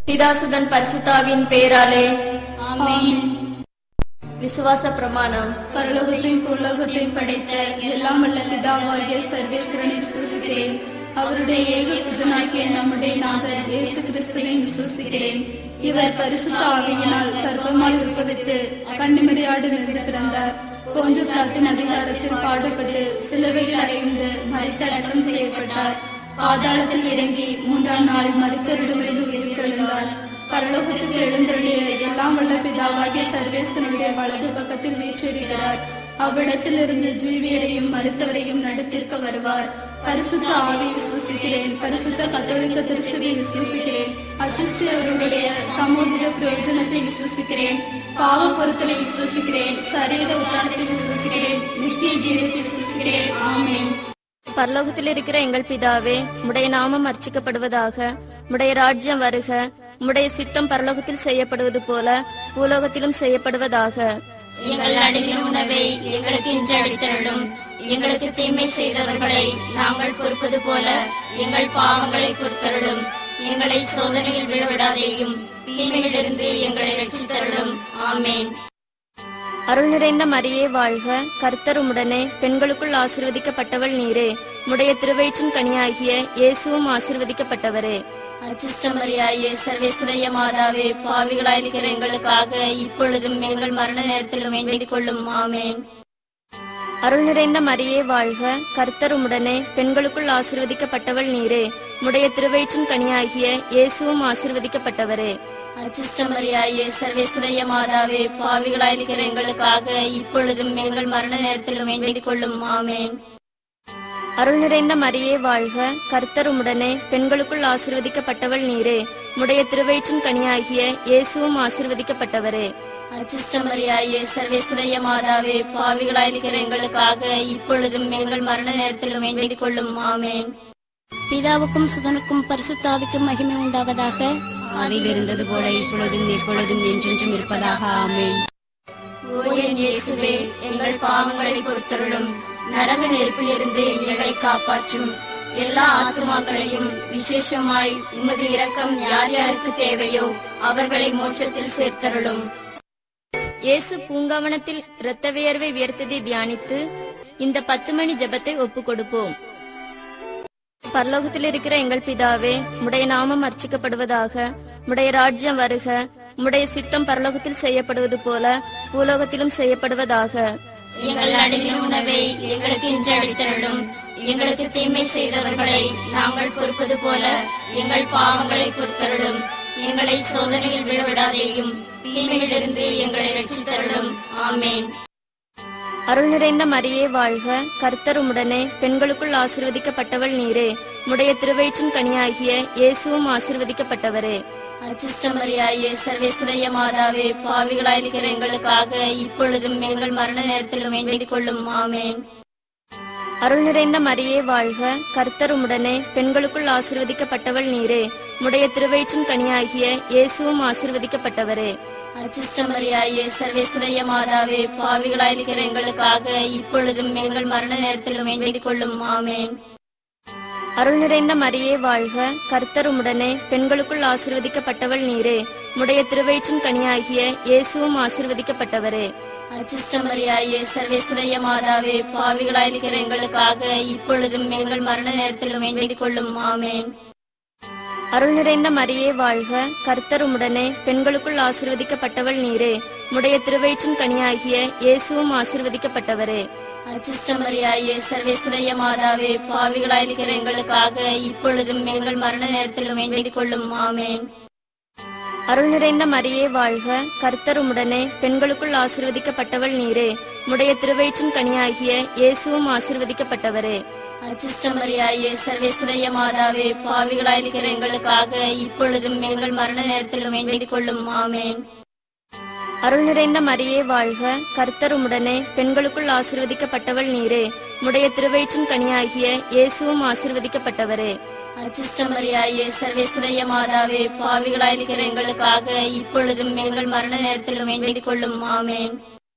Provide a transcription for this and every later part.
பிதாசுதன் பரிசுத்தாவின் பெயராலே ஆமென். விசுவாச பிரமாணம். பரலோகத்தையும் பூலோகத்தையும் படைத்த எல்லாம் வல்ல பிதாவாகிய சர்வேஸ்வரனை விசுவாசிக்கிறேன். அவருடைய ஏக சுதனாகிய நம்முடைய நாதர் இயேசு கிறிஸ்துவை விசுவாசிக்கிறேன். இவர் பரிசுத்த ஆவியினால் கர்ப்பமாய் உற்பவித்து கன்னிமரியாடிலிருந்து பிறந்தார். போஞ்ச பிலாத்தின் அதிகாரத்தில் பாடுபட்டு சிலுவையில் அறையுண்டு மரித்தடக்கம் செய்யப்பட்டார். பாதாளத்தில் இறங்கி 3ஆம் நாள் மரித்தோரிடமிருந்து உயிர்த்தெழுந்தார். பரலோகத்துக்கு எழுந்தருளிய எல்லாம் வல்ல பிதாவாகிய சர்வேஸ்வரனுடைய வலது பக்கத்தில் வீற்றிருக்கிறார். அவ்விடத்திலிருந்து ஜீவியரையும் மரித்தவரையும் நடுத்திருக்க வருவார். பரிசுத்த ஆவியை விசுவாசிக்கிறேன். பரிசுத்த கத்தோலிக்க திருச்சபையை விசுவாசிக்கிறேன். அச்சிஷ்டியவருடைய சமூக பிரயோஜனத்தை விசுவாசிக்கிறேன். பாவ பொருத்தலை விசுவாசிக்கிறேன். சரீர உத்தாரத்தை விசுவாசிக்கிறேன். நித்திய ஜீவத்தை விசுவாசிக்கிறேன். ஆமென். பரலோகத்தில் இருக்கிற எங்கள் பிதாவே, உம்முடைய நாமம் அர்ச்சிக்கப்படுவதாக. உம்முடைய ராஜ்யம் வருக. உம்முடைய சித்தம் பரலோகத்தில் செய்யப்படுவது போல பூலோகத்திலும் செய்யப்படுவதாக. எங்கள் அடியின் உணவை எங்களுக்கு இன்று அளித்தருளும். எங்களுக்கு தீமை செய்தவர்களை நாங்கள் பொறுப்பது போல எங்கள் பாவங்களை பொறுத்தருளும். எங்களை சோதனையில் விழவிடாதேயும் தீமையிலிருந்து எங்களை ரட்சித்தருளும். ஆமென். அருள் நிறைந்த மரியே வாழ்க. கர்த்தர் உம்முடனே, பெண்களுக்குள் ஆசீர்வதிக்கப்பட்டவள் நீரே. உம்முடைய திருவயிற்றின் கனியாகிய இயேசுவும் ஆசீர்வதிக்கப்பட்டவரே. அச்சிஷ்டமரியாயே, சர்வேஸ்வரிய மாதாவே, பாவிகளாயிருக்கிற எங்களுக்காக இப்பொழுதும் எங்கள் மரண நேரத்திலும் வேண்டிக் கொள்ளும். ஆமென். அருள் நிறைந்த மரியே வாழ்க. கர்த்தர் உம்முடனே, பெண்களுக்குள் ஆசீர்வதிக்கப்பட்டவள் நீரே. உம்முடைய திருவயிற்றின் கனியாகிய இயேசுவும் ஆசீர்வதிக்கப்பட்டவரே. அச்சிஷ்டமரியாயே, சர்வேஸ்வரிய மாதாவே, பாவிகளாயிருக்கிற எங்களுக்காக இப்பொழுதும் எங்கள் மரண நேரத்திலும் வேண்டிக் கொள்ளும். ஆமென். அருள் நிறைந்த மரியே வாழ்க. கர்த்தர் உம்முடனே, பெண்களுக்குள் ஆசீர்வதிக்கப்பட்டவள் நீரே. உம்முடைய திருவயிற்றின் கனியாகிய இயேசுவும் ஆசீர்வதிக்கப்பட்டவரே. அச்சிஷ்டமரியாயே, சர்வேஸ்வரிய மாதாவே, பாவிகளாயிருக்கிற எங்களுக்காக இப்பொழுதும் எங்கள் மரண நேரத்திலும் வேண்டிக் கொள்ளும். ஆமென். பிதாவுக்கும் சுதனுக்கும் பரிசுத்தாவிக்கும் மகிமை உண்டாவதாக. அதில் இருந்தது போல இப்பொழுதும் எப்பொழுதும் என்றென்றும் இருப்பதாக. ஆமென். ஓ என் இயேசுவே, எங்கள் பாவங்களை பொறுத்தருளும். நரக நெருப்பிலிருந்து எங்களை காப்பாற்றும். எல்லா ஆத்துமாக்களையும் விசேஷமாய் உமது இரக்கம் யார் யாருக்கு தேவையோ அவர்களை மோட்சத்தில் சேர்த்தருளும். இயேசு பூங்காவனத்தில் இரத்த வியர்வை வியர்த்ததை தியானித்து இந்த 10 மணி ஜெபத்தை ஒப்புக் கொடுப்போம். பரலோகத்தில் இருக்கிற எங்கள் பிதாவே, உம்முடைய நாமம் அர்ச்சிக்கப்படுவதாக. உம்முடைய ராஜ்யம் வருக. உம்முடைய சித்தம் பரலோகத்தில் செய்யப்படுவது போல பூலோகத்திலும் செய்யப்படுவதாக. எங்கள் அடியின் உணவை எங்களுக்கு இன்று அளித்தருளும். எங்களுக்கு தீமை செய்தவர்களை நாங்கள் பொறுப்பது போல எங்கள் பாவங்களை பொறுத்தருளும். எங்களை சோதனையில் விழவிடாதேயும் தீமையிலிருந்து எங்களை ரட்சித்தருளும். ஆமென். அருள் நிறைந்த மரியே வாழ்க. கர்த்தர் உம்முடனே, பெண்களுக்குள் ஆசீர்வதிக்கப்பட்டவள் நீரே. உம்முடைய திருவயிற்றின் கனியாகிய இயேசுவும் ஆசீர்வதிக்கப்பட்டவரே. அச்சிஷ்டமரியாயே, சர்வேஸ்வரிய மாதாவே, பாவிகளாயிருக்கிற எங்களுக்காக இப்பொழுதும் எங்கள் மரண நேரத்திலும் வேண்டிக் கொள்ளும். ஆமென். அருள் நிறைந்த மரியே வாழ்க. கர்த்தர் உம்முடனே, பெண்களுக்குள் ஆசீர்வதிக்கப்பட்டவள் நீரே. உம்முடைய திருவயிற்றின் கனியாகிய இயேசுவும் ஆசீர்வதிக்கப்பட்டவரே. அச்சிஷ்டமரியாயே, சர்வேஸ்வரிய மாதாவே, பாவிகளாயிருக்கிற எங்களுக்காக இப்பொழுதும் எங்கள் மரண நேரத்திலும் வேண்டிக் கொள்ளும். ஆமென். அருள் நிறைந்த மரியே வாழ்க. கர்த்தர் உம்முடனே, பெண்களுக்குள் ஆசீர்வதிக்கப்பட்டவள் நீரே. உம்முடைய திருவயிற்றின் கனியாகிய இயேசுவும் ஆசீர்வதிக்கப்பட்டவரே. அச்சிஷ்டமரியாயே, சர்வேஸ்வரிய மாதாவே, பாவிகளாயிருக்கிற எங்களுக்காக இப்பொழுதும் எங்கள் மரண நேரத்திலும் வேண்டிக் கொள்ளும். ஆமென். அருள் நிறைந்த மரியே வாழ்க. கர்த்தர் உம்முடனே, பெண்களுக்குள் ஆசீர்வதிக்கப்பட்டவள் நீரே. உம்முடைய திருவயிற்றின் கனியாகிய இயேசுவும் ஆசீர்வதிக்கப்பட்டவரே. அச்சிஷ்டமரியாயே, சர்வேஸ்வரிய மாதாவே, பாவிகளாயிருக்கிற எங்களுக்காக இப்பொழுதும் எங்கள் மரண நேரத்திலும் வேண்டிக் கொள்ளும். ஆமென். அருள் நிறைந்த மரியே வாழ்க. கர்த்தர் உம்முடனே, பெண்களுக்குள் ஆசீர்வதிக்கப்பட்டவள் நீரே. உம்முடைய திருவயிற்றின் கனியாகிய இயேசுவும் ஆசீர்வதிக்கப்பட்டவரே. அச்சிஷ்டமரியாயே, சர்வேஸ்வரிய மாதாவே, பாவிகளாயிருக்கிற எங்களுக்காக இப்பொழுதும் எங்கள் மரண நேரத்திலும் வேண்டிக் கொள்ளும். ஆமென். அருள் நிறைந்த மரியே வாழ்க. கர்த்தர் உம்முடனே, பெண்களுக்குள் ஆசீர்வதிக்கப்பட்டவள் நீரே. உம்முடைய திருவயிற்றின் கனியாகிய இயேசுவும் ஆசீர்வதிக்கப்பட்டவரே. அச்சிஷ்டமரியாயே, சர்வேஸ்வரிய மாதாவே, பாவிகளாயிருக்கிற எங்களுக்காக இப்பொழுதும் எங்கள் மரண நேரத்திலும் வேண்டிக் கொள்ளும். ஆமென்.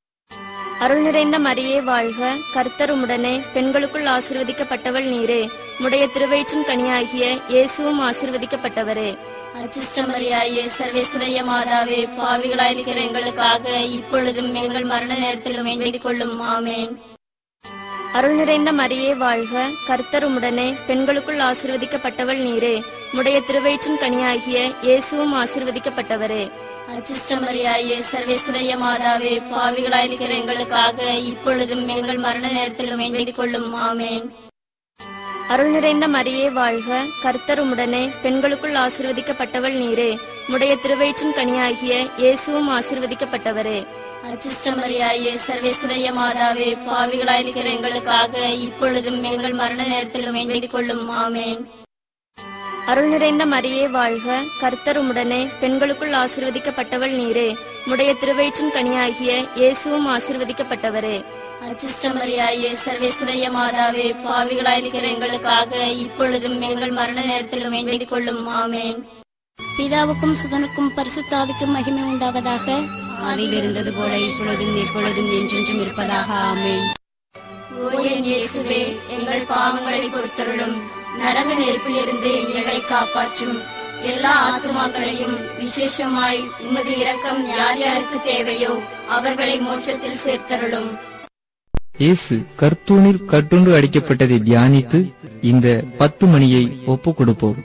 அருள் நிறைந்த மரியே வாழ்க. கர்த்தர் உம்முடனே, பெண்களுக்குள் ஆசீர்வதிக்கப்பட்டவள் நீரே. உம்முடைய திருவயிற்றின் கனியாகிய இயேசுவும் ஆசீர்வதிக்கப்பட்டவரே. அச்சிஷ்டமரியாயே சர்வேஸ்வரிய மாதாவே, பாவிகளாயிருக்கிற எங்களுக்காக இப்பொழுதும் எங்கள் மரண நேரத்திலும் வேண்டிக் கொள்ளும். ஆமேன். அருள் நிறைந்த மரியே வாழ்க, கர்த்தர் உம்முடனே, பெண்களுக்குள் ஆசீர்வதிக்கப்பட்டவள் நீரே. உம்முடைய திருவயிற்றின் கனியாகிய இயேசுவும் ஆசீர்வதிக்கப்பட்டவரே. அச்சிஷ்டமரியாயே சர்வேஸ்வரிய மாதாவே, பாவிகளாயிருக்கிற எங்களுக்காக இப்பொழுதும் எங்கள் மரண நேரத்திலும் வேண்டிக் கொள்ளும். ஆமேன். அருள் நிறைந்த மரியே வாழ்க, கர்த்தர் உம்முடனே, பெண்களுக்குள் ஆசீர்வதிக்கப்பட்டவள் நீரே. உம்முடைய திருவயிற்றின் கனியாகிய இயேசுவும் ஆசீர்வதிக்கப்பட்டவரே. அச்சிஷ்டமரியாயே சர்வேஸ்வரிய மாதாவே, பாவிகளாயிருக்கிற எங்களுக்காக இப்பொழுதும் எங்கள் மரண நேரத்திலும் வேண்டிக் கொள்ளும். ஆமேன். அருள் நிறைந்த மரியே வாழ்க, கர்த்தர் உம்முடனே, பெண்களுக்குள் ஆசீர்வதிக்கப்பட்டவள் நீரே. உம்முடைய திருவயிற்றின் கனியாகிய இயேசுவும் ஆசீர்வதிக்கப்பட்டவரே. அச்சிஷ்டமரியாயே சர்வேஸ்வரிய மாதாவே, பாவிகளாயிருக்கிற எங்களுக்காக இப்பொழுதும் எங்கள் மரண நேரத்திலும் வேண்டிக் கொள்ளும். ஆமேன். பிதாவுக்கும் சுதனுக்கும் பரிசுத்தாவிக்கும் மகிமை உண்டாவதாக. அதில் இருந்தது போல இப்பொழுதும் எப்பொழுதும் என்றென்றும் இருப்பதாக. ஆமேன். ஓ என் இயேசுவே, எங்கள் பாவங்களை பொறுத்தருளும். நரக நெருப்பிலிருந்து எங்களை காப்பாற்றும். எல்லா ஆத்துமாக்களையும் விசேஷமாய் உமது இரக்கம் யார் யாருக்கு தேவையோ அவர்களை மோட்சத்தில் சேர்த்தருளும். இயேசு கர்த்தூனில் கட்டுண்டு அடிக்கப்பட்டதை தியானித்து இந்த 10 மணியை ஒப்பு கொடுப்போம்.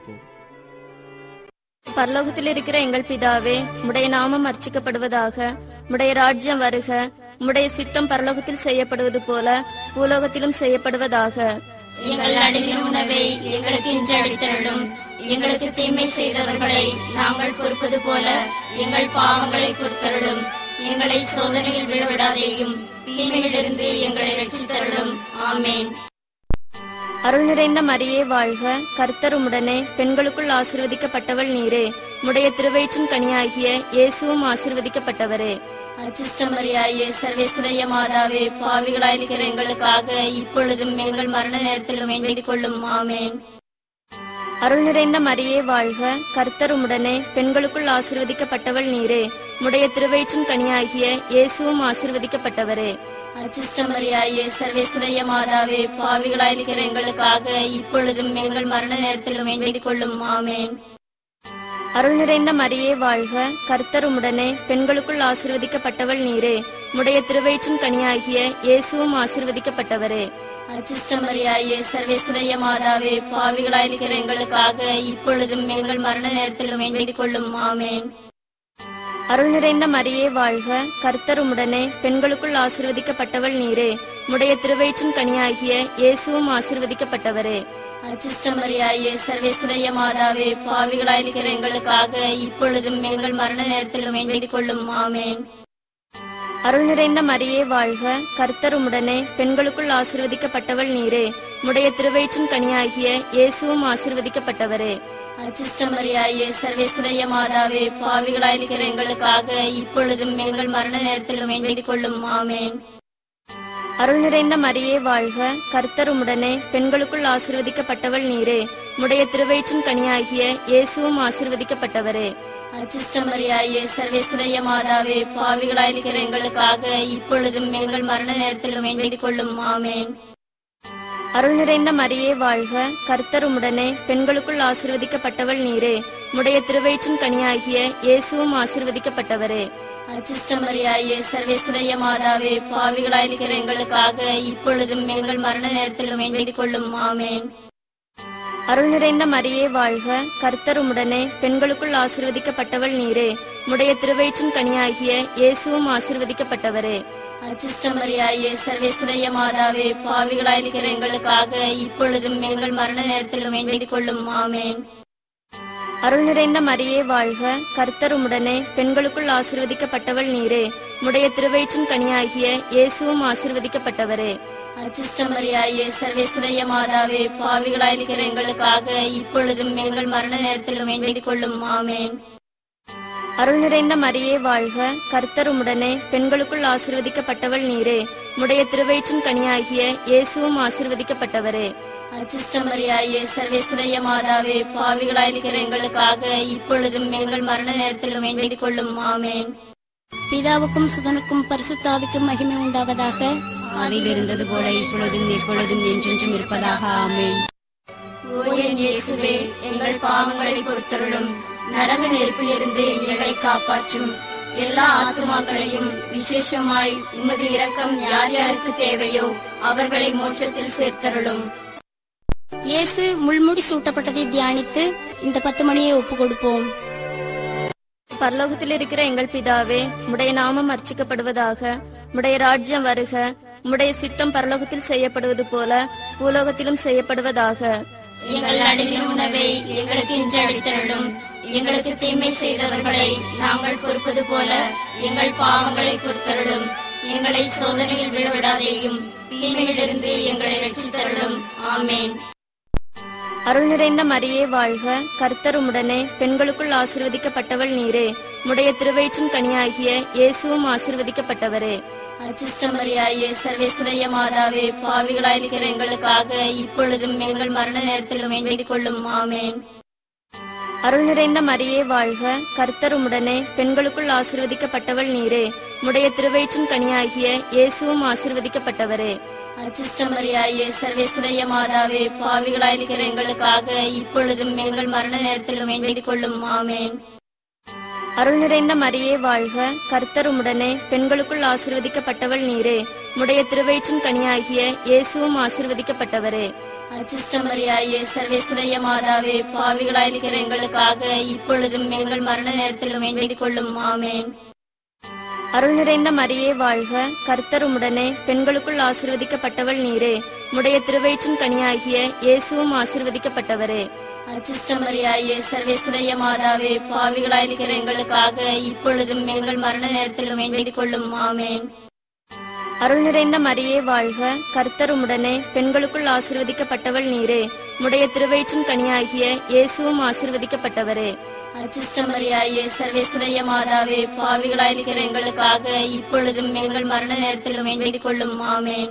பரலோகத்தில் இருக்கிற எங்கள் பிதாவே, உம்முடைய நாமம் அர்ச்சிக்கப்படுவதாக. உம்முடைய ராஜ்யம் வருக. உம்முடைய சித்தம் பரலோகத்தில் செய்யப்படுவது போல பூலோகத்திலும் செய்யப்படுவதாக. எங்கள் அனுதின உணவை எங்களுக்கு இன்று அளித்தருளும். எங்களுக்கு தீமை செய்தவர்களை நாங்கள் பொறுப்பது போல எங்கள் பாவங்களை பொறுத்தருளும். எங்களை சோதனையில் விழவிடாதேயும், தீமையிலிருந்து எங்களை ரட்சித்தருளும். ஆமேன். அருள் நிறைந்த மரியே வாழ்க, கர்த்தர் உம்முடனே, பெண்களுக்குள் ஆசீர்வதிக்கப்பட்டவள் நீரே. உம்முடைய திருவயிற்றின் கனியாகிய இயேசுவும் ஆசீர்வதிக்கப்பட்டவரே. அச்சிஷ்டமரியாயே சர்வேஸ்வரிய மாதாவே, பாவிகளாயிருக்கிற எங்களுக்காக இப்பொழுதும் எங்கள் மரண நேரத்திலும் வேண்டிக் கொள்ளும். ஆமேன். அருள் நிறைந்த மரியே வாழ்க, கர்த்தர் உம்முடனே, பெண்களுக்குள் ஆசீர்வதிக்கப்பட்டவள் நீரே. உம்முடைய திருவயிற்றின் கனியாகிய இயேசுவும் ஆசீர்வதிக்கப்பட்டவரே. அச்சிஷ்டமரியாயே சர்வேஸ்வரிய மாதாவே, பாவிகளாயிருக்கிற எங்களுக்காக இப்பொழுதும் எங்கள் மரண நேரத்திலும் வேண்டிக் கொள்ளும். ஆமேன். அருள் நிறைந்த மரியே வாழ்க, கர்த்தர் உம்முடனே, பெண்களுக்குள் ஆசீர்வதிக்கப்பட்டவள் நீரே. உம்முடைய திருவயிற்றின் கனியாகிய இயேசுவும் ஆசீர்வதிக்கப்பட்டவரே. அச்சிஷ்டமரியாயே சர்வேஸ்வரிய மாதாவே, பாவிகளாயிருக்கிற எங்களுக்காக இப்பொழுதும் எங்கள் மரண நேரத்திலும் வேண்டிக் கொள்ளும். ஆமேன். அருள் நிறைந்த மரியே வாழ்க, கர்த்தர் உம்முடனே, பெண்களுக்குள் ஆசீர்வதிக்கப்பட்டவள் நீரே. உம்முடைய திருவயிற்றின் கனியாகிய இயேசுவும் ஆசீர்வதிக்கப்பட்டவரே. அச்சிஷ்டமரியாயே சர்வேஸ்வரிய மாதாவே, பாவிகளாயிருக்கிற எங்களுக்காக இப்பொழுதும் எங்கள் மரண நேரத்திலும் வேண்டிக் கொள்ளும். ஆமேன். அருள் நிறைந்த மரியே வாழ்க, கர்த்தர் உம்முடனே, பெண்களுக்குள் ஆசீர்வதிக்கப்பட்டவள் நீரே. உம்முடைய திருவயிற்றின் கனியாகிய இயேசுவும் ஆசீர்வதிக்கப்பட்டவரே. அச்சிஷ்டமரியாயே சர்வேஸ்வரிய மாதாவே, பாவிகளாயிருக்கிற எங்களுக்காக இப்பொழுதும் எங்கள் மரண நேரத்திலும் வேண்டிக் கொள்ளும். ஆமேன். அருள் நிறைந்த மரியே வாழ்க, கர்த்தர் உம்முடனே, பெண்களுக்குள் ஆசீர்வதிக்கப்பட்டவள் நீரே. உம்முடைய திருவயிற்றின் கனியாகிய இயேசுவும் ஆசீர்வதிக்கப்பட்டவரே. அச்சிஷ்டமரியாயே சர்வேஸ்வரிய மாதாவே, பாவிகளாயிருக்கிற எங்களுக்காக இப்பொழுதும் எங்கள் மரண நேரத்திலும் வேண்டிக் கொள்ளும். ஆமேன். அருள் நிறைந்த மரியே வாழ்க, கர்த்தர் உம்முடனே, பெண்களுக்குள் ஆசீர்வதிக்கப்பட்டவள் நீரே. உம்முடைய திருவயிற்றின் கனியாகிய இயேசுவும் ஆசீர்வதிக்கப்பட்டவரே. அச்சிஷ்டமரியாயே சர்வேஸ்வரிய மாதாவே, பாவிகளாயிருக்கிற எங்களுக்காக இப்பொழுதும் எங்கள் மரண நேரத்திலும் வேண்டிக் கொள்ளும். ஆமேன். அருள் நிறைந்த மரியே வாழ்க, கர்த்தர் உம்முடனே, பெண்களுக்குள் ஆசீர்வதிக்கப்பட்டவள் நீரே. உம்முடைய திருவயிற்றின் கனியாகிய இயேசுவும் ஆசீர்வதிக்கப்பட்டவரே. அச்சிஷ்டமரியாயே சர்வேஸ்வரிய மாதாவே, பாவிகளாயிருக்கிற எங்களுக்காக இப்பொழுதும் எங்கள் மரண நேரத்திலும் வேண்டிக் கொள்ளும். ஆமேன். அருள் நிறைந்த மரியே வாழ்க, கர்த்தர் உம்முடனே, பெண்களுக்குள் ஆசீர்வதிக்கப்பட்டவள் நீரே. உம்முடைய திருவயிற்றின் கனியாகிய இயேசுவும் ஆசீர்வதிக்கப்பட்டவரே. அச்சிஷ்டமரியாயே சர்வேஸ்வரிய மாதாவே, பாவிகளாயிருக்கிற எங்களுக்காக இப்பொழுதும் எங்கள் மரண நேரத்திலும் வேண்டிக் கொள்ளும். ஆமேன். அருள் நிறைந்த மரியே வாழ்க, கர்த்தர் உம்முடனே, பெண்களுக்குள் ஆசீர்வதிக்கப்பட்டவள் நீரே. உம்முடைய திருவயிற்றின் கனியாகிய இயேசுவும் ஆசீர்வதிக்கப்பட்டவரே. அச்சிஷ்டமரியாயே சர்வேஸ்வரிய மாதாவே, பாவிகளாயிருக்கிற எங்களுக்காக இப்பொழுதும் எங்கள் மரண நேரத்திலும் வேண்டிக் கொள்ளும். ஆமேன். பிதாவுக்கும் சுதனுக்கும் பரிசுத்தாவிக்கும் மகிமை உண்டாவதாக. அதில் இருந்தது போல இப்பொழுதும் எப்பொழுதும் என்றென்றும் இருப்பதாக. ஆமேன். ஓ என் இயேசுவே, எங்கள் பாவங்களை பொறுத்தருளும். நரக நெருப்பிலிருந்து எங்களை காப்பாற்றும். எல்லா ஆத்துமாக்களையும் விசேஷமாய் உமது இரக்கம் யார் யாருக்கு தேவையோ அவர்களை மோட்சத்தில் சேர்த்தருளும். இயேசு முள்முடி சூட்டப்பட்டதை தியானித்து இந்த 10 மணியை ஒப்பு கொடுப்போம். பரலோகத்தில் இருக்கிற எங்கள் பிதாவே, உம்முடைய நாமம் அர்ச்சிக்கப்படுவதாக. உம்முடைய ராஜ்யம் வருக. உம்முடைய சித்தம் பரலோகத்தில் செய்யப்படுவது போல பூலோகத்திலும் செய்யப்படுவதாக. எங்கள் அனுதின உணவை எங்களுக்கு இன்று அளித்தருளும். எங்களுக்கு தீமை செய்தவர்களை நாங்கள் பொறுப்பது போல எங்கள் பாவங்களை பொறுத்தருளும். எங்களை சோதனையில் விழவிடாதேயும் தீமையிலிருந்து எங்களை ரட்சித்தருளும். ஆமேன். அருள் நிறைந்த மரியே வாழ்க. கர்த்தர் உம்முடனே, பெண்களுக்குள் ஆசீர்வதிக்கப்பட்டவள் நீரே. உம்முடைய திருவயிற்றின் கனியாகிய இயேசுவும் ஆசீர்வதிக்கப்பட்டவரே. அச்சிஷ்டமரியாயே, சர்வேஸ்வரிய மாதாவே, பாவிகளாயிருக்கிற எங்களுக்காக இப்பொழுதும் எங்கள் மரண நேரத்திலும் வேண்டிக் கொள்ளும். ஆமேன். அருள் நிறைந்த மரியே வாழ்க. கர்த்தர் உம்முடனே, பெண்களுக்குள் ஆசீர்வதிக்கப்பட்டவள் நீரே. உம்முடைய திருவயிற்றின் கனியாகிய இயேசுவும் ஆசீர்வதிக்கப்பட்டவரே. அச்சிஷ்டமரியாயே, சர்வேஸ்வரிய மாதாவே, பாவிகளாயிருக்கிற எங்களுக்காக இப்பொழுதும் எங்கள் மரண நேரத்திலும் வேண்டிக் கொள்ளும். ஆமேன். அருள் நிறைந்த மரியே வாழ்க. கர்த்தர் உம்முடனே, பெண்களுக்குள் ஆசீர்வதிக்கப்பட்டவள் நீரே. உம்முடைய திருவயிற்றின் கனியாகிய இயேசுவும் ஆசீர்வதிக்கப்பட்டவரே. அச்சிஷ்டமரியாயே, சர்வேஸ்வரிய மாதாவே, பாவிகளாயிருக்கிற எங்களுக்காக இப்பொழுதும் எங்கள் மரண நேரத்திலும் வேண்டிக் கொள்ளும். ஆமேன். அருள் நிறைந்த மரியே வாழ்க. கர்த்தர் உம்முடனே, பெண்களுக்குள் ஆசீர்வதிக்கப்பட்டவள் நீரே. உம்முடைய திருவயிற்றின் கனியாகிய இயேசுவும் ஆசீர்வதிக்கப்பட்டவரே. அச்சிஷ்டமரியாயே, சர்வேஸ்வரிய மாதாவே, பாவிகளாயிருக்கிற எங்களுக்காக இப்பொழுதும் எங்கள் மரண நேரத்திலும் வேண்டிக் கொள்ளும். ஆமேன். அருள் நிறைந்த மரியே வாழ்க. கர்த்தர் உம்முடனே, பெண்களுக்குள் ஆசீர்வதிக்கப்பட்டவள் நீரே. உம்முடைய திருவயிற்றின் கனியாகிய இயேசுவும் ஆசீர்வதிக்கப்பட்டவரே. அச்சிஷ்டமரியாயே, சர்வேஸ்வரிய மாதாவே, பாவிகளாயிருக்கிற எங்களுக்காக இப்பொழுதும் எங்கள் மரண நேரத்திலும் வேண்டிக் கொள்ளும். ஆமேன்.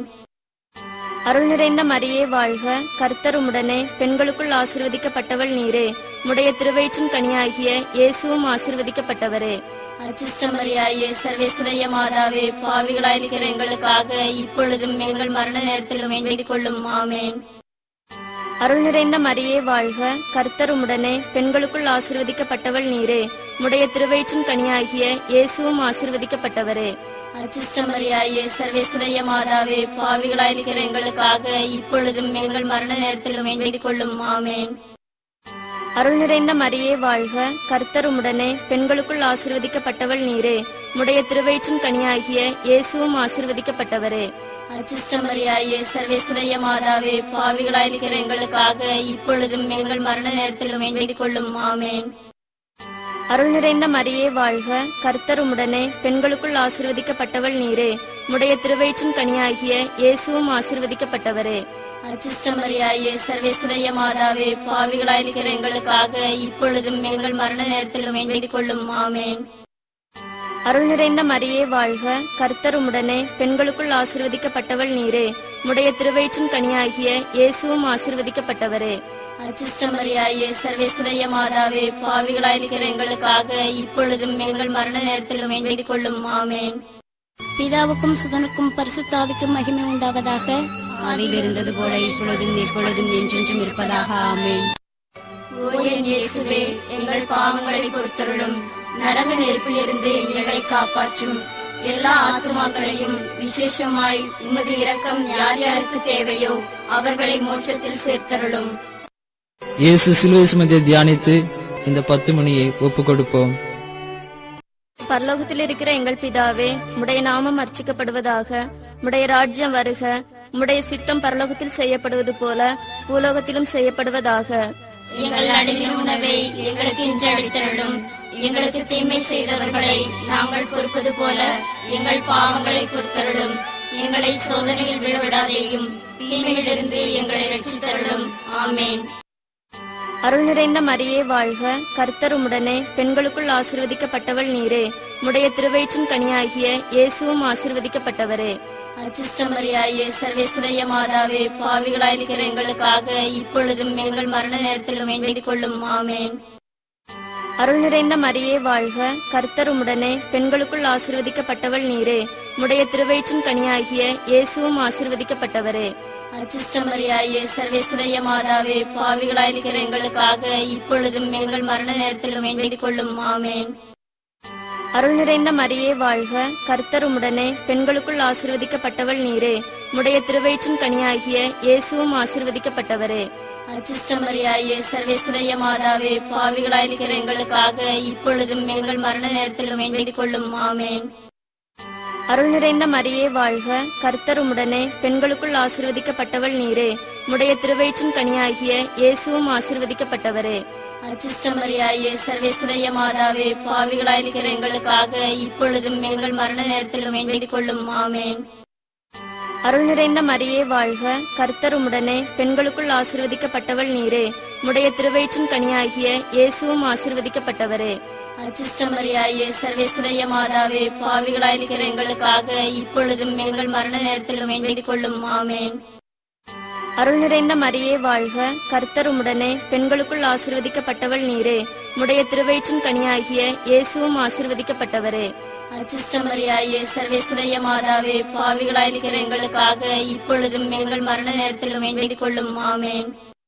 அருள் நிறைந்த மரியே வாழ்க. கர்த்தர் உம்முடனே, பெண்களுக்குள் ஆசீர்வதிக்கப்பட்டவள் நீரே. உம்முடைய திருவயிற்றின் கனியாகிய இயேசுவும் ஆசீர்வதிக்கப்பட்டவரே. அச்சிஷ்டமரியாயே, சர்வேஸ்வரிய மாதாவே, பாவிகளாயிருக்கிற எங்களுக்காக இப்பொழுதும் எங்கள் மரண நேரத்திலும் வேண்டிக் கொள்ளும். ஆமேன். அருள் நிறைந்த மரியே வாழ்க. கர்த்தர் உம்முடனே, பெண்களுக்குள் ஆசீர்வதிக்கப்பட்டவள் நீரே. உம்முடைய திருவயிற்றின் கனியாகிய இயேசுவும் ஆசீர்வதிக்கப்பட்டவரே. அச்சிஷ்டமரியாயே, சர்வேஸ்வரிய மாதாவே, பாவிகளாயிருக்கிற எங்களுக்காக இப்பொழுதும் எங்கள் மரண நேரத்திலும் வேண்டிக் கொள்ளும். ஆமேன். அருள் நிறைந்த மரியே வாழ்க. கர்த்தர் உம்முடனே, பெண்களுக்குள் ஆசீர்வதிக்கப்பட்டவள் நீரே. உம்முடைய திருவயிற்றின் கனியாகிய இயேசுவும் ஆசீர்வதிக்கப்பட்டவரே. அச்சிஷ்டமரியாயே, சர்வேஸ்வரிய மாதாவே, பாவிகளாயிருக்கிற எங்களுக்காக இப்பொழுதும் எங்கள் மரண நேரத்திலும் வேண்டிக் கொள்ளும். ஆமேன். அருள் நிறைந்த மரியே வாழ்க. கர்த்தர் உம்முடனே, பெண்களுக்குள் ஆசீர்வதிக்கப்பட்டவள் நீரே. உம்முடைய திருவயிற்றின் கனியாகிய இயேசுவும் ஆசீர்வதிக்கப்பட்டவரே. அச்சிஷ்டமரியாயே, சர்வேஸ்வரிய மாதாவே, பாவிகளாயிருக்கிற எங்களுக்காக இப்பொழுதும் எங்கள் மரண நேரத்திலும் வேண்டிக் கொள்ளும். ஆமேன். அருள் நிறைந்த மரியே வாழ்க. கர்த்தர் உம்முடனே, பெண்களுக்குள் ஆசீர்வதிக்கப்பட்டவள் நீரே. உம்முடைய திருவயிற்றின் கனியாகிய இயேசுவும் ஆசீர்வதிக்கப்பட்டவரே. அச்சிஷ்டமரியாயே, சர்வேஸ்வரிய மாதாவே, பாவிகளாயிருக்கிற எங்களுக்காக இப்பொழுதும் எங்கள் மரண நேரத்திலும் வேண்டிக் கொள்ளும். ஆமேன். பிதாவுக்கும் சுதனுக்கும் பரிசுத்தாவிக்கும் மகிமை உண்டாவதாக. அதில் இருந்தது போல இப்பொழுதும் எப்பொழுதும் என்றென்றும் இருப்பதாக. ஆமேன். ஓ என் இயேசுவே, எங்கள் பாவங்களை பொறுத்தருளும். நரக நெருப்பிலிருந்து எங்களை காப்பாற்றும். எல்லா ஆத்துமாக்களையும் விசேஷமாய் உமது இரக்கம் யார் யாருக்கு தேவையோ அவர்களை மோட்சத்தில் சேர்த்தருளும். இயேசு சிலுவை சுமந்தை தியானித்து இந்த 10 மணியை ஒப்பு கொடுப்போம். பரலோகத்தில் இருக்கிற எங்கள் பிதாவே, உம்முடைய நாமம் அர்ச்சிக்கப்படுவதாக. உம்முடைய ராஜ்யம் வருக. உம்முடைய சித்தம் பரலோகத்தில் செய்யப்படுவது போல பூலோகத்திலும் செய்யப்படுவதாக. எங்கள் அனுதின உணவை எங்களுக்கு இன்று அளித்தருளும். எங்களுக்கு தீமை செய்தவர்களை நாங்கள் பொறுப்பது போல எங்கள் பாவங்களை பொறுத்தருளும். எங்களை சோதனையில் விழவிடாதேயும் தீமையிலிருந்து எங்களை ரட்சித்தருளும். ஆமேன். அருள் நிறைந்த மரியே வாழ்க. கர்த்தர் உம்முடனே, பெண்களுக்குள் ஆசீர்வதிக்கப்பட்டவள் நீரே. உம்முடைய திருவயிற்றின் கனியாகிய இயேசுவும் ஆசீர்வதிக்கப்பட்டவரே. அச்சிஷ்டமரியாயே, சர்வேஸ்வரிய மாதாவே, பாவிகளாயிருக்கிற எங்களுக்காக இப்பொழுதும் எங்கள் மரண நேரத்திலும் வேண்டிக் கொள்ளும். ஆமேன். அருள் நிறைந்த மரியே வாழ்க. கர்த்தர் உம்முடனே, பெண்களுக்குள் ஆசீர்வதிக்கப்பட்டவள் நீரே. உம்முடைய திருவயிற்றின் கனியாகிய இயேசுவும் ஆசீர்வதிக்கப்பட்டவரே. அச்சிஷ்டமரியாயே சர்வேஸ்வரிய மாதாவே, பாவிகளாயிருக்கிற எங்களுக்காக இப்பொழுதும் எங்கள் மரண நேரத்திலும் வேண்டிக் கொள்ளும். ஆமேன். அருள் நிறைந்த மரியே வாழ்க, கர்த்தர் உம்முடனே, பெண்களுக்குள் ஆசீர்வதிக்கப்பட்டவள் நீரே, உம்முடைய திருவயிற்றின் கனியாகிய இயேசுவும் ஆசீர்வதிக்கப்பட்டவரே. அச்சிஷ்டமரியாயே சர்வேஸ்வரிய மாதாவே, பாவிகளாயிருக்கிற எங்களுக்காக இப்பொழுதும் எங்கள் மரண நேரத்திலும் வேண்டிக் கொள்ளும். ஆமேன். அருள் நிறைந்த மரியே வாழ்க, கர்த்தர் உம்முடனே, பெண்களுக்குள் ஆசீர்வதிக்கப்பட்டவள் நீரே, உம்முடைய திருவயிற்றின் கனியாகிய இயேசுவும் ஆசீர்வதிக்கப்பட்டவரே. அச்சிஷ்டமரியாயே சர்வேஸ்வரிய மாதாவே, பாவிகளாயிருக்கிற எங்களுக்காக இப்பொழுதும் எங்கள் மரண நேரத்திலும் வேண்டிக் கொள்ளும். ஆமேன். அருள் நிறைந்த மரியே வாழ்க, கர்த்தர் உம்முடனே, பெண்களுக்குள் ஆசீர்வதிக்கப்பட்டவள் நீரே, உம்முடைய திருவயிற்றின் கனியாகிய இயேசுவும் ஆசீர்வதிக்கப்பட்டவரே. அச்சிஷ்டமரியாயே சர்வேஸ்வரிய மாதாவே, பாவிகளாயிருக்கிற எங்களுக்காக இப்பொழுதும் எங்கள் மரண நேரத்திலும் வேண்டிக் கொள்ளும். ஆமேன். அருள் நிறைந்த மரியே வாழ்க, கர்த்தர் உம்முடனே, பெண்களுக்குள் ஆசீர்வதிக்கப்பட்டவள் நீரே, உம்முடைய திருவயிற்றின் கனியாகிய இயேசுவும் ஆசீர்வதிக்கப்பட்டவரே. அச்சிஷ்டமரியாயே சர்வேஸ்வரிய மாதாவே, பாவிகளாயிருக்கிற எங்களுக்காக இப்பொழுதும் எங்கள் மரண நேரத்திலும் வேண்டிக் கொள்ளும். ஆமேன்.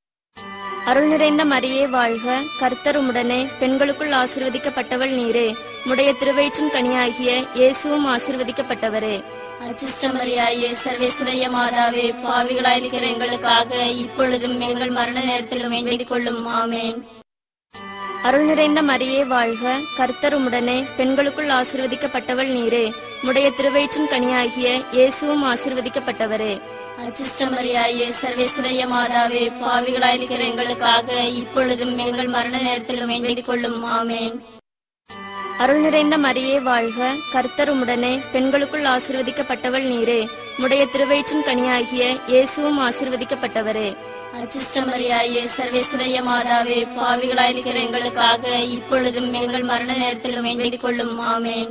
அருள் நிறைந்த மரியே வாழ்க, கர்த்தர் உம்முடனே, பெண்களுக்குள் ஆசீர்வதிக்கப்பட்டவள் நீரே, உம்முடைய திருவயிற்றின் கனியாகிய இயேசுவும் ஆசீர்வதிக்கப்பட்டவரே. அச்சிஷ்டமரியாயே சர்வேஸ்வரிய மாதாவே, பாவிகளாயிருக்கிற எங்களுக்காக இப்பொழுதும் எங்கள் மரண நேரத்திலும் வேண்டிக் கொள்ளும். ஆமேன். அருள் நிறைந்த மரியே வாழ்க, கர்த்தர் உம்முடனே, பெண்களுக்குள் ஆசீர்வதிக்கப்பட்டவள் நீரே, உம்முடைய திருவயிற்றின் கனியாகிய இயேசுவும் ஆசீர்வதிக்கப்பட்டவரே. அச்சிஷ்டமரியாயே சர்வேஸ்வரிய மாதாவே, பாவிகளாயிருக்கிற எங்களுக்காக இப்பொழுதும் எங்கள் மரண நேரத்திலும் வேண்டிக் கொள்ளும். ஆமேன். அருள் நிறைந்த மரியே வாழ்க, கர்த்தர் உம்முடனே, பெண்களுக்குள் ஆசீர்வதிக்கப்பட்டவள் நீரே, உம்முடைய திருவயிற்றின் கனியாகிய இயேசுவும் ஆசீர்வதிக்கப்பட்டவரே. அச்சிஷ்டமரியாயே சர்வேஸ்வரிய மாதாவே, பாவிகளாயிருக்கிற எங்களுக்காக இப்பொழுதும் எங்கள் மரண நேரத்திலும் வேண்டிக் கொள்ளும். ஆமேன்.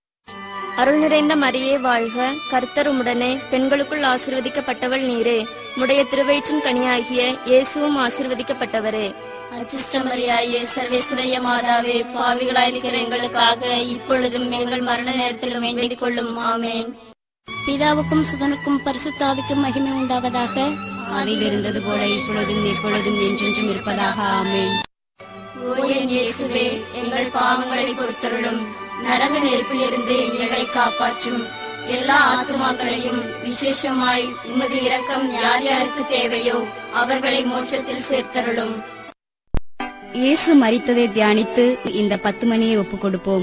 அருள் நிறைந்த மரியே வாழ்க, கர்த்தர் உம்முடனே, பெண்களுக்குள் ஆசீர்வதிக்கப்பட்டவள் நீரே, உம்முடைய திருவயிற்றின் கனியாகிய இயேசுவும் ஆசீர்வதிக்கப்பட்டவரே. அச்சிஷ்டமரியாயே சர்வேஸ்வரிய மாதாவே, பாவிகளாயிருக்கிற எங்களுக்காக இப்பொழுதும் எங்கள் மரண நேரத்திலும் வேண்டிக் கொள்ளும். ஆமேன். பிதாவுக்கும் சுதனுக்கும் பரிசுத்தாவிக்கும் மகிமை உண்டாவதாக. அதில் இருந்தது போல இப்பொழுதும் எப்பொழுதும் என்றென்றும் இருப்பதாக. ஆமேன். ஓ என் இயேசுவே, எங்கள் பாவங்களை பொறுத்தருளும். நரக நெருப்பிலிருந்து எங்களை காப்பாற்றும். எல்லா ஆத்துமாக்களையும் விசேஷமாய் உமது இரக்கம் யார் யாருக்கு தேவையோ அவர்களை மோட்சத்தில் சேர்த்தருளும். இயேசு மரித்ததை தியானித்து இந்த 10 மணியை ஒப்புக் கொடுப்போம்.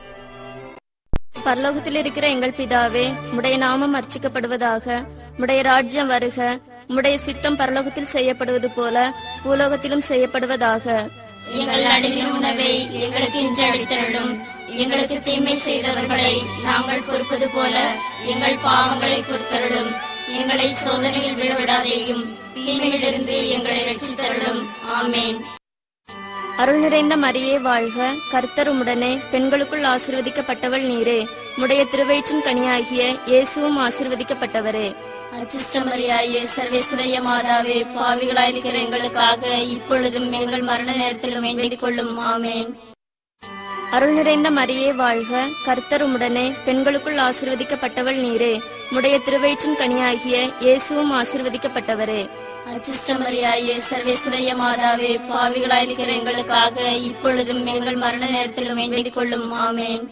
பரலோகத்தில் இருக்கிற எங்கள் பிதாவே, உம்முடைய நாமம் அர்ச்சிக்கப்படுவதாக, உம்முடைய ராஜ்யம் வருக, உம்முடைய சித்தம் பரலோகத்தில் செய்யப்படுவது போல பூலோகத்திலும் செய்யப்படுவதாக. எங்கள் அணுகின உணவை எங்களுக்கு இன்று அளித்தருளும். எங்களுக்கு தீமை செய்தவர்களை நாங்கள் பொறுப்பது போல எங்கள் பாவங்களை பொறுத்தருளும். எங்களை சோதனையில் விழவிடாதேயும், தீமையிலிருந்து எங்களை ரட்சித்தருளும். ஆமேன். அருள் நிறைந்த மரியே வாழ்க, கர்த்தர் உம்முடனே, பெண்களுக்குள் ஆசீர்வதிக்கப்பட்டவள் நீரே, உம்முடைய திருவயிற்றின் கனியாகிய இயேசுவும் ஆசீர்வதிக்கப்பட்டவரே. அச்சிஷ்டமரியாயே சர்வேஸ்வரிய மாதாவே, பாவிகளாயிருக்கிற எங்களுக்காக இப்பொழுதும் எங்கள் மரண நேரத்திலும் வேண்டிக் கொள்ளும். ஆமேன். அருள் நிறைந்த மரியே வாழ்க, கர்த்தர் உம்முடனே, பெண்களுக்குள் ஆசீர்வதிக்கப்பட்டவள் நீரே, உம்முடைய திருவயிற்றின் கனியாகிய இயேசுவும் ஆசீர்வதிக்கப்பட்டவரே. அச்சிஷ்டமரியாயே சர்வேஸ்வரிய மாதாவே, பாவிகளாயிருக்கிற எங்களுக்காக இப்பொழுதும் எங்கள் மரண நேரத்திலும் வேண்டிக் கொள்ளும். ஆமேன்.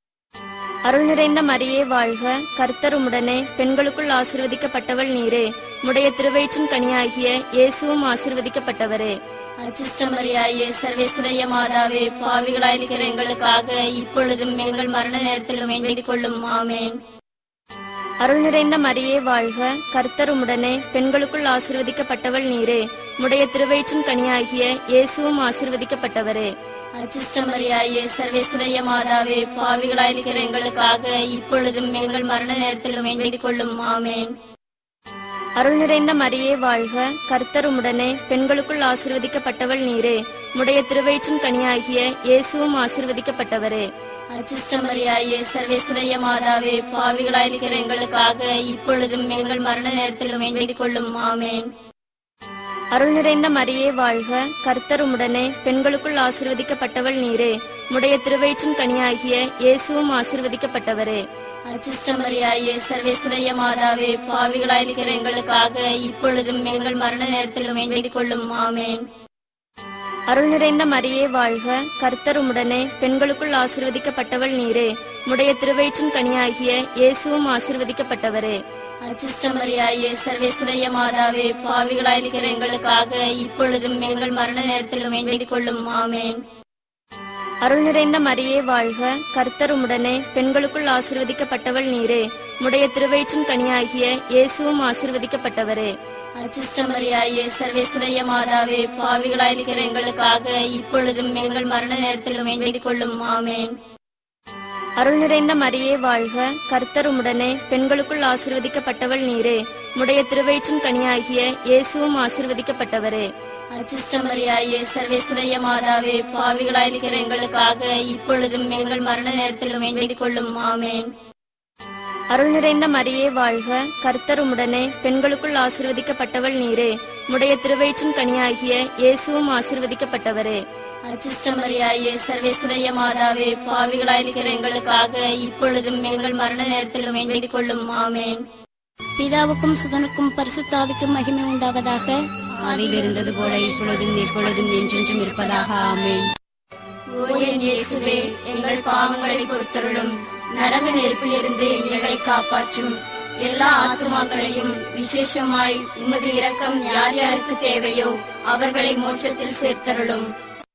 அருள் நிறைந்த மரியே வாழ்க, கர்த்தர் உம்முடனே, பெண்களுக்குள் ஆசீர்வதிக்கப்பட்டவள் நீரே, உம்முடைய திருவயிற்றின் கனியாகிய இயேசுவும் ஆசீர்வதிக்கப்பட்டவரே. அச்சிஷ்டமரியாயே சர்வேஸ்வரிய மாதாவே, பாவிகளாயிருக்கிற எங்களுக்காக இப்பொழுதும் எங்கள் மரண நேரத்திலும் வேண்டிக் கொள்ளும். ஆமேன். அருள் நிறைந்த மரியே வாழ்க, கர்த்தர் உம்முடனே, பெண்களுக்குள் ஆசீர்வதிக்கப்பட்டவள் நீரே, உம்முடைய திருவயிற்றின் கனியாகிய இயேசுவும் ஆசீர்வதிக்கப்பட்டவரே. அச்சிஷ்டமரியாயே சர்வேஸ்வரிய மாதாவே, பாவிகளாயிருக்கிற எங்களுக்காக இப்பொழுதும் எங்கள் மரண நேரத்திலும் வேண்டிக் கொள்ளும். ஆமேன். அருள் நிறைந்த மரியே வாழ்க, கர்த்தர் உம்முடனே, பெண்களுக்குள் ஆசீர்வதிக்கப்பட்டவள் நீரே, உம்முடைய திருவயிற்றின் கனியாகிய இயேசுவும் ஆசீர்வதிக்கப்பட்டவரே. அச்சிஷ்டமரியாயே சர்வேஸ்வரிய மாதாவே, பாவிகளாயிருக்கிற எங்களுக்காக இப்பொழுதும் எங்கள் மரண நேரத்திலும் வேண்டிக் கொள்ளும். ஆமேன். அருள் நிறைந்த மரியே வாழ்க, கர்த்தர் உம்முடனே, பெண்களுக்குள் ஆசீர்வதிக்கப்பட்டவள் நீரே, உம்முடைய திருவயிற்றின் கனியாகிய இயேசுவும் ஆசீர்வதிக்கப்பட்டவரே. அச்சிஷ்டமரியாயே சர்வேஸ்வரிய மாதாவே, பாவிகளாயிருக்கிற எங்களுக்காக இப்பொழுதும் எங்கள் மரண நேரத்திலும் வேண்டிக் கொள்ளும். ஆமேன். அருள் நிறைந்த மரியே வாழ்க, கர்த்தர் உம்முடனே, பெண்களுக்குள் ஆசீர்வதிக்கப்பட்டவள் நீரே. உம்முடைய திருவயிற்றின் கனியாகிய இயேசுவும் ஆசீர்வதிக்கப்பட்டவரே. அச்சிஷ்டமரியாயே சர்வேஸ்வரிய மாதாவே, பாவிகளாயிருக்கிற எங்களுக்காக இப்பொழுதும் எங்கள் மரண நேரத்திலும் வேண்டிக் கொள்ளும். ஆமேன். அருள் நிறைந்த மரியே வாழ்க, கர்த்தர் உம்முடனே, பெண்களுக்குள் ஆசீர்வதிக்கப்பட்டவள் நீரே. உம்முடைய திருவயிற்றின் கனியாகிய இயேசுவும் ஆசீர்வதிக்கப்பட்டவரே. அச்சிஷ்டமரியாயே சர்வேஸ்வரிய மாதாவே, பாவிகளாயிருக்கிற எங்களுக்காக இப்பொழுதும் எங்கள் மரண நேரத்திலும் வேண்டிக் கொள்ளும். ஆமேன். அருள் நிறைந்த மரியே வாழ்க, கர்த்தர் உம்முடனே, பெண்களுக்குள் ஆசீர்வதிக்கப்பட்டவள் நீரே. உம்முடைய திருவயிற்றின் கனியாகிய இயேசுவும் ஆசீர்வதிக்கப்பட்டவரே. அச்சிஷ்டமரியாயே சர்வேஸ்வரிய மாதாவே, பாவிகளாயிருக்கிற எங்களுக்காக இப்பொழுதும் எங்கள் மரண நேரத்திலும் வேண்டிக் கொள்ளும். ஆமேன். அருள் நிறைந்த மரியே வாழ்க, கர்த்தர் உம்முடனே, பெண்களுக்குள் ஆசீர்வதிக்கப்பட்டவள் நீரே. உம்முடைய திருவயிற்றின் கனியாகிய இயேசுவும் ஆசீர்வதிக்கப்பட்டவரே. அச்சிஷ்டமரியாயே சர்வேஸ்வரிய மாதாவே, பாவிகளாயிருக்கிற எங்களுக்காக இப்பொழுதும் எங்கள் மரண நேரத்திலும் வேண்டிக் கொள்ளும். ஆமேன். பிதாவுக்கும் சுதனுக்கும் பரிசுத்தாவிக்கும் மகிமை உண்டாவதாக. அதில் இருந்தது போல இப்பொழுதும் எப்பொழுதும் என்றென்றும் இருப்பதாக. ஆமேன். ஓ என் இயேசுவே, எங்கள் பாவங்களை பொறுத்தருளும். நரக நெருப்பிலிருந்து எங்களை காப்பாற்றும். எல்லா ஆத்துமாக்களையும் விசேஷமாய் உமது இரக்கம் யார் யாருக்கு தேவையோ அவர்களை மோட்சத்தில் சேர்த்தருளும்.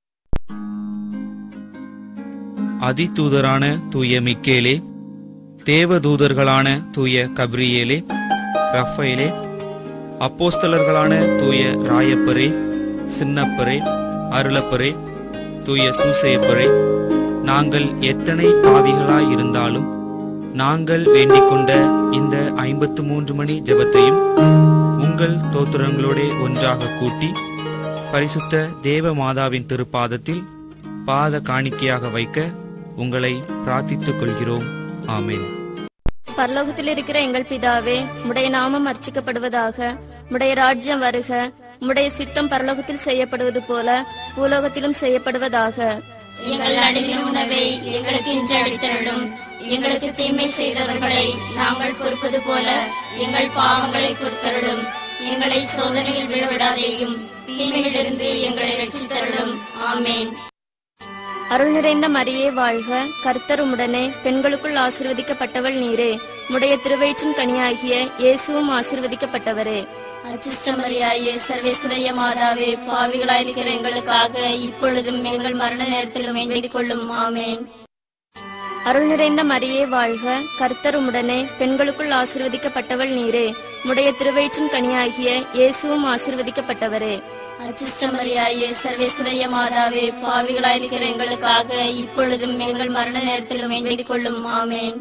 அதிதூதரான தூய மிக்கேலே, தேவதூதர்களான தூய கப்ரியேலே, ரஃபேலே, அப்போஸ்தலர்களான தூய ராயப்பரே, சின்னப்பரே, அருளப்பரே, தூய சூசையப்பரே, நாங்கள் எத்தனை பாவிகளாயிருந்தாலும் நாங்கள் வேண்டிக் கொண்ட இந்த 53 மணி ஜெபத்தையும் உங்கள் தோத்திரங்களோட ஒன்றாக கூட்டி பரிசுத்த தேவ மாதாவின் திருப்பாதத்தில் பாத காணிக்கையாக வைக்க உங்களை பிரார்த்தித்துக் கொள்கிறோம். ஆமென். பரலோகத்தில் இருக்கிற எங்கள் பிதாவே, உம்முடைய நாமம் அர்ச்சிக்கப்படுவதாக. உம்முடைய ராஜ்யம் வருக. உம்முடைய சித்தம் பரலோகத்தில் செய்யப்படுவது போல பூலோகத்திலும் செய்யப்படுவதாக. எங்கள் அடிமை உணவை எங்களுக்கு இன்று அளித்தருளும். எங்களுக்கு தீமை செய்தவர்களை நாங்கள் பொறுப்பது போல எங்கள் பாவங்களை பொறுத்தருளும். எங்களை சோதனையில் விழவிடாதேயும், தீமையிலிருந்து எங்களை ரட்சித்தருளும். ஆமேன். அருள் நிறைந்த மரியே வாழ்க, கர்த்தர் உம்முடனே, பெண்களுக்குள் ஆசீர்வதிக்கப்பட்டவள் நீரே. உம்முடைய திருவயிற்றின் கனியாகிய இயேசுவும் ஆசீர்வதிக்கப்பட்டவரே. அச்சிஷ்டமரியாயே சர்வேஸ்வரிய மாதாவே, பாவிகளாயிருக்கிற எங்களுக்காக இப்பொழுதும் எங்கள் மரண நேரத்திலும் வேண்டிக் கொள்ளும். ஆமேன். அருள் நிறைந்த மரியே வாழ்க, கர்த்தர் உம்முடனே, பெண்களுக்குள் ஆசீர்வதிக்கப்பட்டவள் நீரே. உம்முடைய திருவயிற்றின் கனியாகிய இயேசுவும் ஆசீர்வதிக்கப்பட்டவரே. அச்சிஷ்டமரியாயே சர்வேஸ்வரிய மாதாவே, பாவிகளாயிருக்கிற எங்களுக்காக இப்பொழுதும் எங்கள் மரண நேரத்திலும் வேண்டிக் கொள்ளும். ஆமேன்.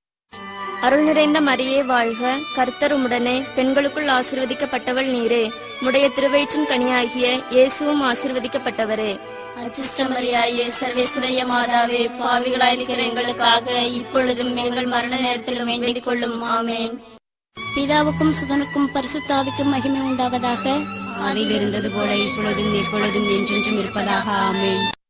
அருள் நிறைந்த மரியே வாழ்க, கர்த்தர் உம்முடனே, பெண்களுக்குள் ஆசீர்வதிக்கப்பட்டவள் நீரே. உம்முடைய திருவயிற்றின் கனியாகிய இயேசுவும் ஆசீர்வதிக்கப்பட்டவரே. அச்சிஷ்டமரியாயே சர்வேஸ்வரிய மாதாவே, பாவிகளாயிருக்கிற எங்களுக்காக இப்பொழுதும் எங்கள் மரண நேரத்திலும் வேண்டிக் கொள்ளும். ஆமேன். பிதாவுக்கும் சுதனுக்கும் பரிசுத்தாவிக்கும் மகிமை உண்டாவதாக. அதில் இருந்தது போல இப்பொழுதும் எப்பொழுதும் என்றென்றும் இருப்பதாக. ஆமேன்.